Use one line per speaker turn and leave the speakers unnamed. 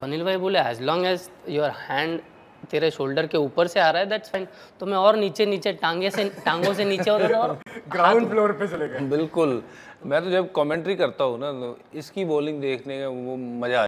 अनिल भाई बोले as long as your hand तेरे शोल्डर के ऊपर से आ रहा है दैट्स फाइन। तो मैं और नीचे नीचे टांगों से नीचे होता था और
ग्राउंड फ्लोर पे चले गए।
बिल्कुल। मैं तो जब कमेंट्री करता हूँ ना, तो इसकी बॉलिंग देखने का वो मजा